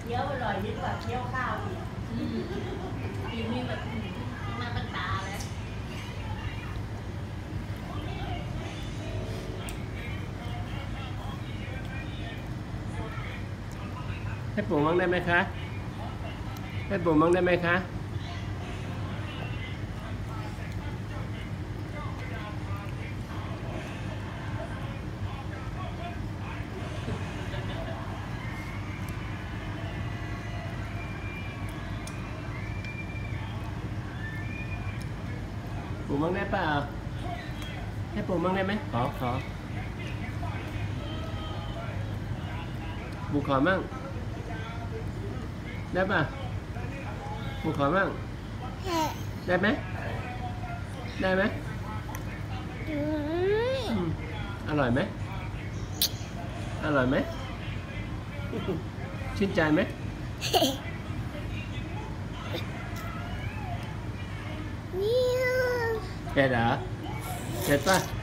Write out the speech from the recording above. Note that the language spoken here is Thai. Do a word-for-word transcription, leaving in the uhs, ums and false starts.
คี้ยวอร่อยยิ่งกว่าเคี้ยวข้าวอีกกินนี่แบบมาตั้งตาแล้วให้ปู่มั่งได้ไหมคะให้ปู่มั่งได้ไหมคะปู่มั่งได้เปล่าให้ปู่มั่งได้ไหมขอขอปู่ขอมั่งได้ป่ะปู่ขอมั่งได้ไหมได้ไหมอร่อยไหมอร่อยไหมชื่นใจไหมเผ็ดเหรอเผ็ดป่ะ